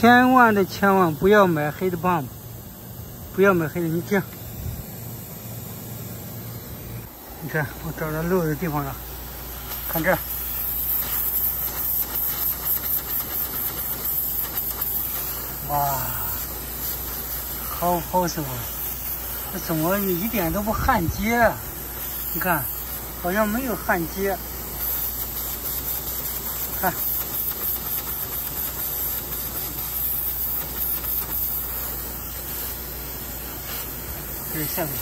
千万不要买黑的pump，不要买黑的。你听，你看我找到漏的地方了，看这儿。哇，好什么？这怎么一点都不焊接？你看，好像没有焊接。看，这是下面。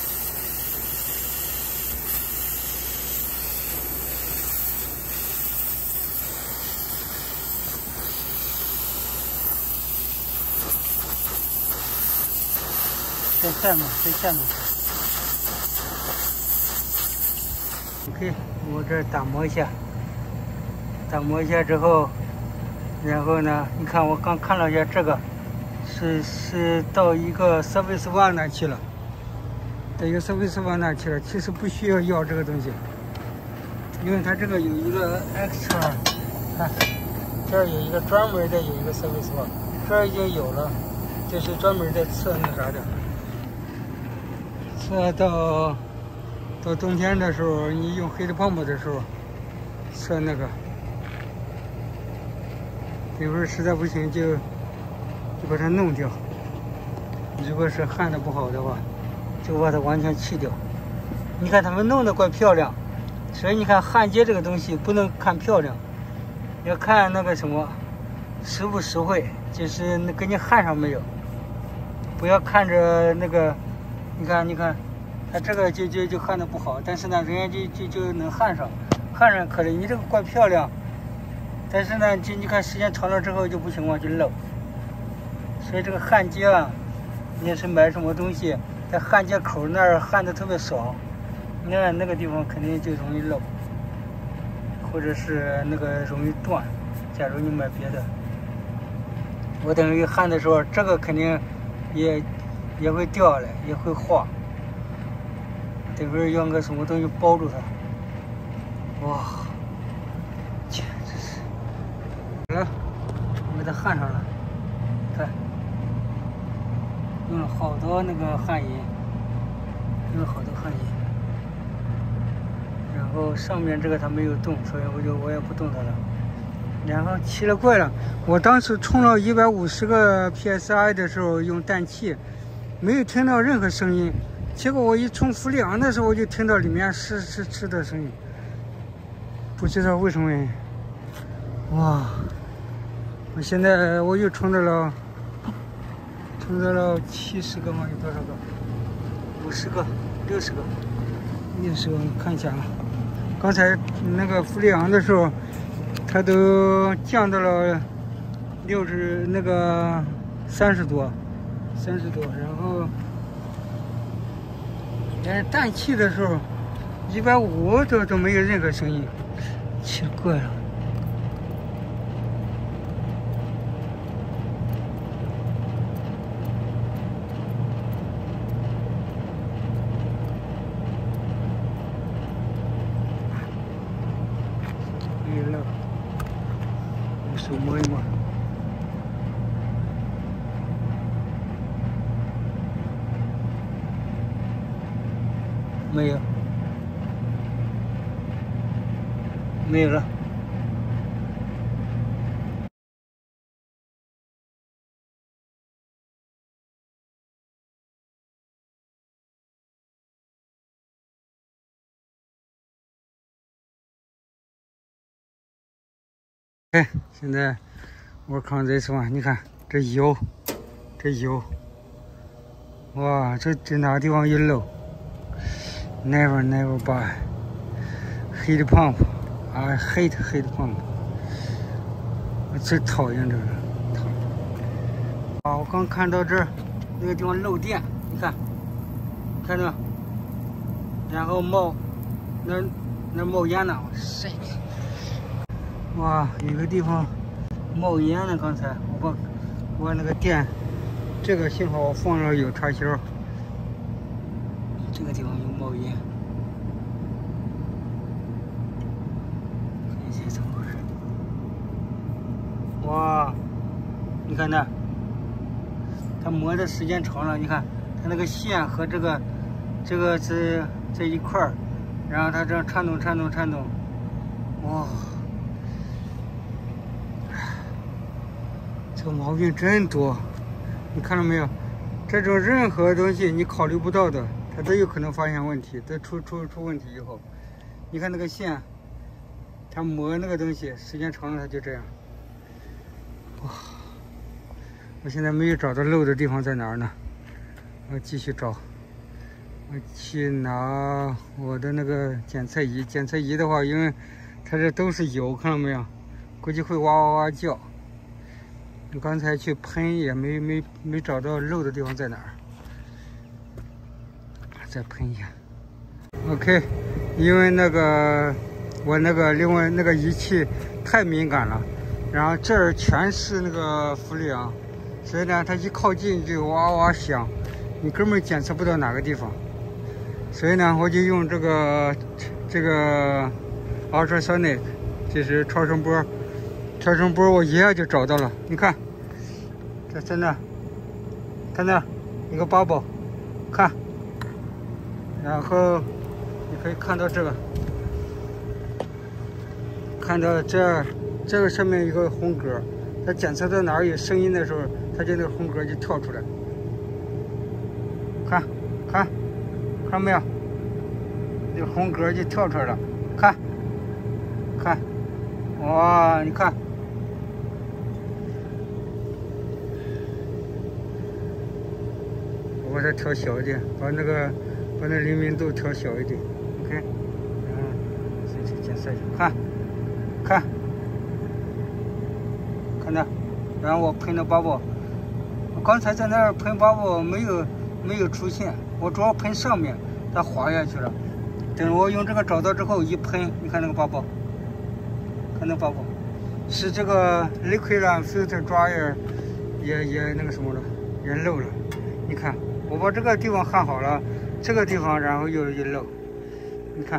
在下面。OK， 我这打磨一下之后，然后呢，你看我刚看了一下，这个是到一个 service one 那去了，其实不需要这个东西，因为它这个有一个 extra， 看这儿有一个专门的有一个 service one， 这儿已经有了，这是专门的测那啥的。测到冬天的时候，你用黑的pump的时候，测那个，一会儿实在不行就把它弄掉。如果是焊的不好的话，就把它完全去掉。你看他们弄得怪漂亮，所以你看焊接这个东西不能看漂亮，要看那个什么实不实惠，就是给你焊上没有。不要看着那个。你看，它这个就焊的不好，但是呢，人家就能焊上可以。你这个怪漂亮，但是呢，你看时间长了之后就不行了，就漏。所以这个焊接啊，你也是买什么东西，在焊接口那儿焊的特别少，那个地方肯定就容易漏，或者是那个容易断。假如你买别的，我等于焊的时候，这个肯定也会掉下来，也会化。等会儿用个什么东西包住它。哇，切，这是好了，我给它焊上了。看，用了好多那个焊银，然后上面这个它没有动，所以我也不动它了。然后奇了怪了，我当时充了150个 PSI 的时候用氮气，没有听到任何声音。结果我一充氟利昂的时候，我就听到里面是的声音，不知道为什么原因。哇！我现在我又充到了70个吗？有多少个？50个、60个，看一下啊。刚才那个氟利昂的时候，它都降到了30多，然后。但是氮气的时候，150都没有任何声音，奇怪了。没有了，用手摸一摸。没有了。哎，现在我看这one，你看这油，哇，这哪个地方有漏 ？Never buy heat pump。I hate heat pump。我最讨厌这个。啊，我刚看到这儿那个地方漏电，你看到没？然后那冒烟呢，哇，有个地方冒烟了。刚才我那个电，这个幸好我放了有插销，这个地方有冒烟。这怎么回事？哇，你你看那，它磨的时间长了，你看它那个线和这个这一块儿，然后它这样颤动，哇，这个毛病真多，你看到没有？这种任何东西你考虑不到的，它都有可能发现问题，都出问题以后，你看那个线，它磨那个东西时间长了它就这样。哇，我现在没有找到漏的地方在哪儿呢？我继续找。我去拿我的那个检测仪，检测仪的话，因为它这都是油，看到没有？估计会哇叫。你刚才去喷也没找到漏的地方在哪儿，再喷一下。OK， 因为那个我那个另外那个仪器太敏感了，然后这儿全是那个氟利昂，所以呢它一靠近就哇响，你根本检测不到哪个地方。所以呢我就用这个 ultrasonic， 就是超声波，我一下就找到了。你看，这真的，看那一个 bubble， 看，然后你可以看到这个，看到这个上面一个红格，它检测到哪儿有声音的时候，它就那个红格就跳出来。看到没有？这个红格就跳出来了，看，哇，你看。我把它调小一点，把那灵敏度调小一点 ，OK， 先去检测一下，看到，然后我喷的bubble，我刚才在那儿喷bubble没有出现，我主要喷上面，它滑下去了。等我用这个找到之后一喷，你看那个bubble，看那个bubble，是这个 liquid filter dryer 也那个什么了，也漏了，你看。我把这个地方焊好了，这个地方然后又漏，你看，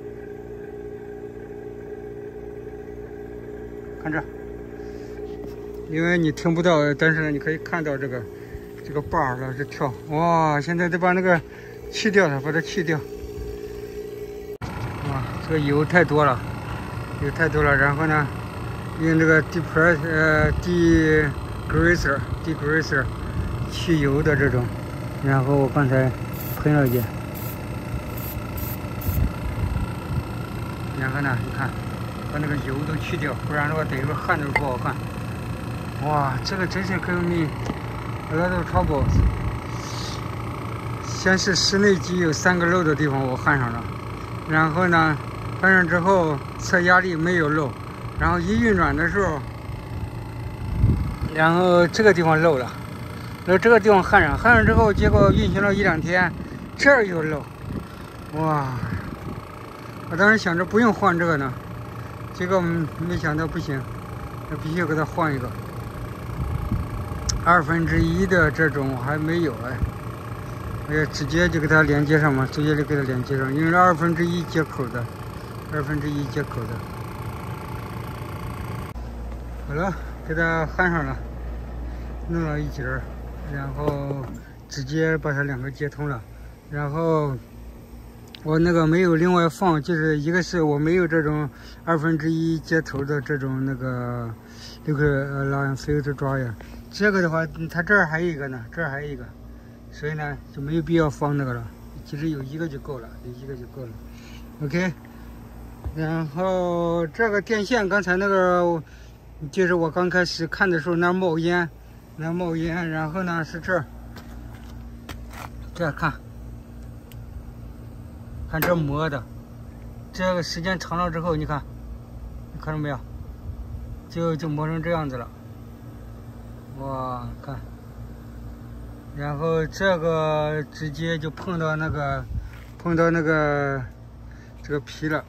看这，因为你听不到，但是你可以看到这个 bar 老是跳，哇！现在得把那个去掉它，把它去掉。哇，这个油太多了，然后呢，用这个 degreaser 去油的这种。然后我刚才喷了一点，然后呢，你看，把那个油都去掉，不然的话等一会儿焊的不好看。哇，这个真是给你a lot of trouble。先是室内机有3个漏的地方我焊上了，然后呢，焊上之后测压力没有漏，然后一运转的时候，然后这个地方漏了。然后这个地方焊上之后，结果运行了1、2天，这儿又漏，哇！我当时想着不用换这个呢，结果没想到不行，那必须给它换一个1/2的这种我还没有哎，我也直接就给它连接上嘛，直接就给它连接上，因为是1/2接口的，2/1接口的。好了，给它焊上了，弄了1节儿。然后直接把它2个接通了，然后我那个没有另外放，就是一个是我没有这种1/2接头的这种那个filter dryer， 这个的话它这儿还有一个呢，所以呢就没有必要放那个了，其实有一个就够了，OK。然后这个电线刚才那个就是我刚开始看的时候那冒烟，然后呢是这儿，看这磨的，这个时间长了之后，你看到没有？就磨成这样子了，哇，看，然后这个直接就碰到那个这个皮了，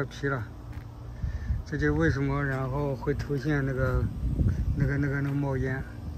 这就为什么然后会出现那个冒烟。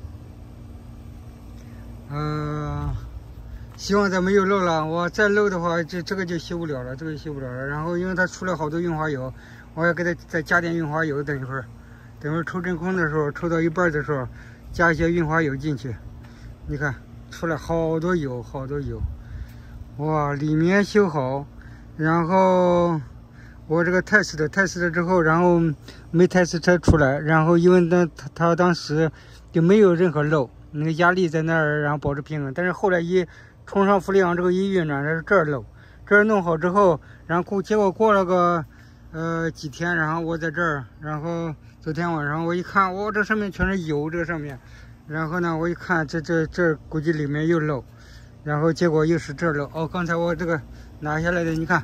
希望再没有漏了，我再漏的话这个就修不了了，然后因为它出了好多润滑油，我要给它再加点润滑油，等一会儿抽真空的时候，抽到一半的时候加一些润滑油进去，你看出来好多油，好多油，哇！里面修好，然后我这个test了之后，然后没test车出来，然后因为它当时就没有任何漏，那个压力在那儿，然后保持平衡。但是后来一冲上负离昂之后一运转，它是这儿漏，这儿弄好之后，然后结果过了个几天，然后我在这儿，然后昨天晚上我一看，哇，这上面全是油，这个上面，然后呢我一看这估计里面又漏，然后结果又是这儿漏。哦，刚才我这个拿下来的，你看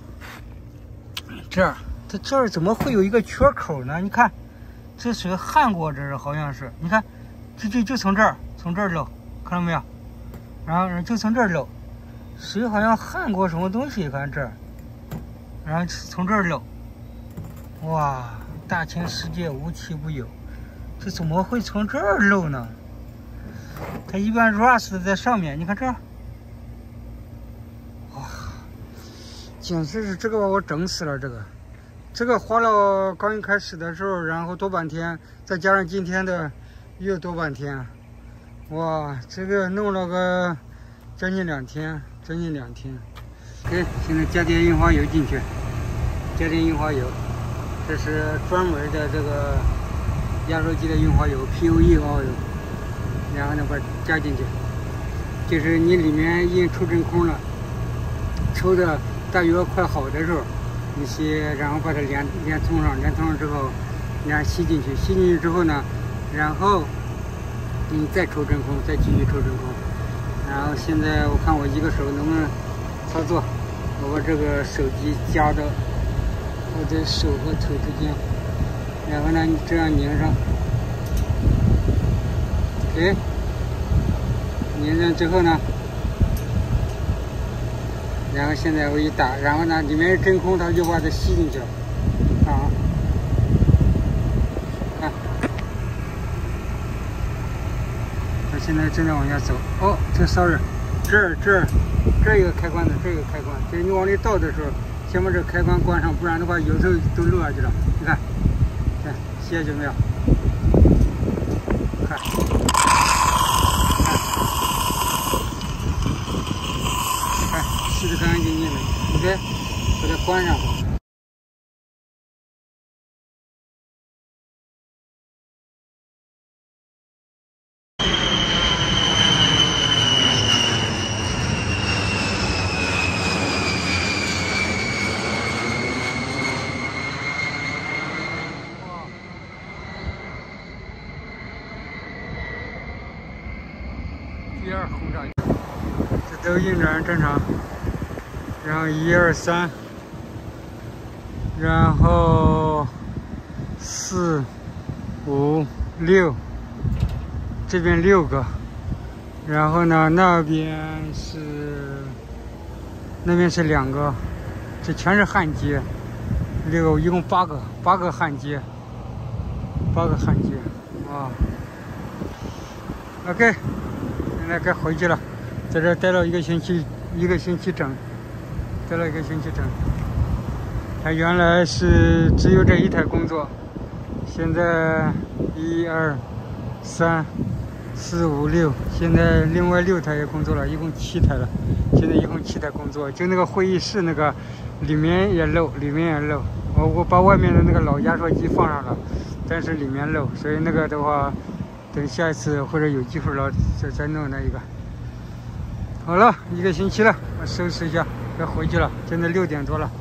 这儿，它这儿怎么会有一个缺口呢？你看这水焊过，这是好像是，你看就从这儿漏，看到没有？然后就从这儿漏，水好像焊过什么东西，看这儿，然后从这儿漏。哇，大千世界无奇不有，这怎么会从这儿漏呢？它一般 rust 在上面，你看这儿，哇，简直是这个把我整死了。这个花了刚一开始的时候，然后多半天，再加上今天的又多半天，哇，这个弄了个将近2天。OK， 现在加点润滑油进去，加点润滑油。这是专门的这个压缩机的润滑油 POE oil， 然后呢把它加进去，就是你里面已经抽真空了，抽的大约快好的时候，你先然后把它连通上之后，然后吸进去之后呢，然后你再抽真空，再继续抽真空。然后现在我看我一个手能不能操作，我把这个手机夹到我的手和腿之间，然后呢，你这样拧上 ，OK， 拧上之后呢，然后现在我一打，然后呢，里面是真空，它就把它吸进去了，啊，看，它现在正在往下走。哦，这 sorry， 这儿有个开关的，这有个开关，就是你往里倒的时候。先把这开关关上，不然的话有时候都漏下去了。你看，吸下去没有？看，吸得干干净净的。OK， 把它关上。1、2轰炸，这都运转正常。然后1、2、3，然后4、5、6，这边6个。然后呢，那边是2个，这全是焊接。6个，一共8个焊接，8个焊接，啊。OK。现在该回去了，在这待了一个星期整，待了1个星期整。他原来是只有这一台工作，现在1、2、3、4、5、6，现在另外6台也工作了，一共7台了。现在一共7台工作，就那个会议室那个里面也漏。我把外面的那个老压缩机放上了，但是里面漏，所以那个的话。等下一次或者有机会了再弄那一个。好了，1个星期了，我收拾一下，该回去了。现在6点多了。